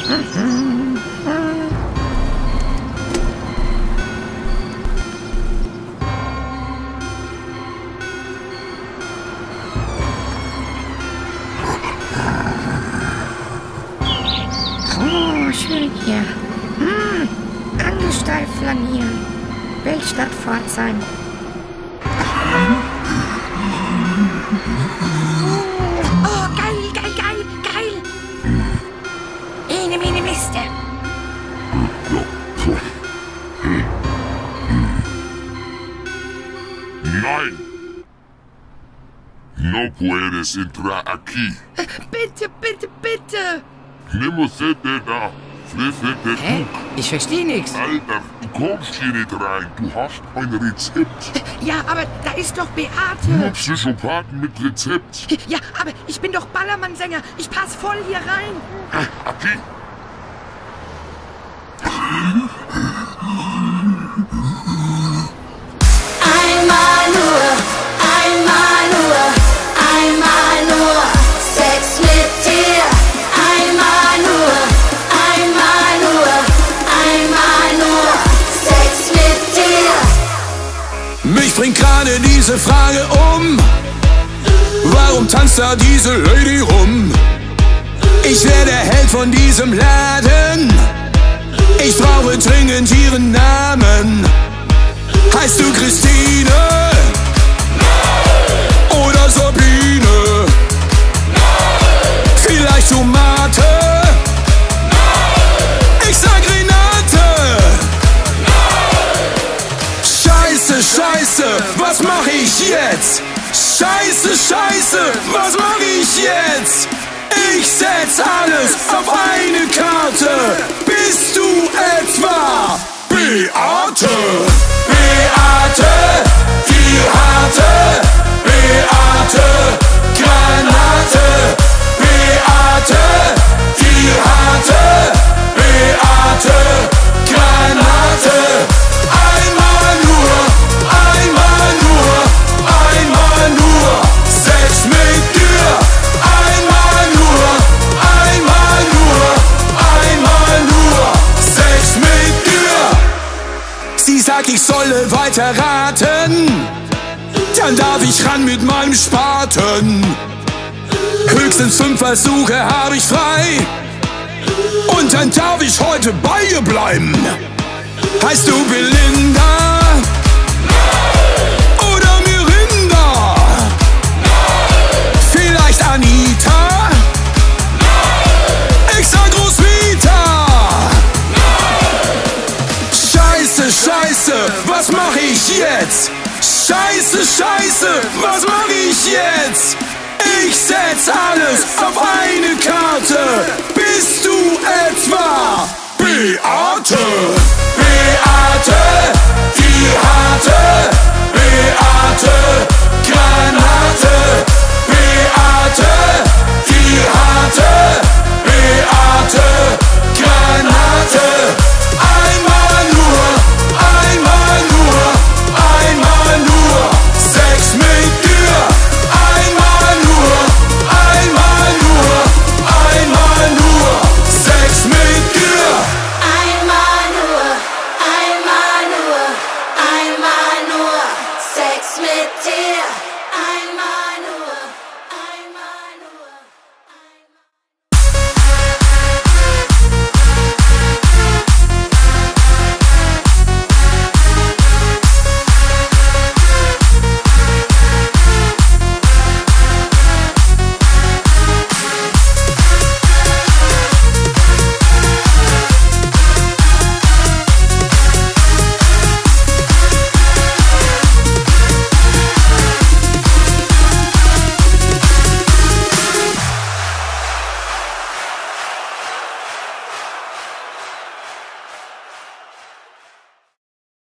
Oh, schön hier. Angelstall flanieren. Weltstadt Pforzheim. Oh, geil, geil, geil, geil. Ene, mene, Miste. Nein. No puedes entrar aquí. Bitte, bitte, bitte. Nemosete da. Fressete Hä? Ich verstehe nichts. Alter, du kommst hier nicht rein. Du hast ein Rezept. Ja, aber da ist doch Nur Beate. Psychopathen mit Rezept. Ja, aber ich bin doch Ballermann-Sänger. Ich pass voll hier rein. Aquí. Einmal nur Sex mit dir. Einmal nur Sex mit dir. Mich bringt gerade diese Frage um: Warum tanzt da diese Lady rum? Ich wär der Held von diesem Laden. Ich brauche dringend ihren Namen. Heißt du Christine? Nein. Oder Sabine? Nein. Vielleicht Tomate? Nein. Ich sag Renate. Nein. Scheiße, scheiße, was mach ich jetzt? Scheiße, scheiße, was mach ich jetzt? Ich setz alles auf eine Karte. Bist du etwa Beate? Beate, die harte Beate, Granate. Beate, die harte Beate, Granate. Einmal nur Sex mit dir. Einmal nur Sex mit dir. Sie sagt, ich solle weiter raten, dann darf ich ran mit meinem Spaten. Höchstens 5 Versuche hab ich frei, und dann darf ich heute bei ihr bleiben. Heißt du Belinda? Nein. Oder Mirinda? Nein. Vielleicht Anita? Nein. Ich sag Roswitha. Scheiße, scheiße, was mach ich jetzt? Scheiße, scheiße, was mach ich jetzt? Ich setz alles auf eine Karte. Bist du etwa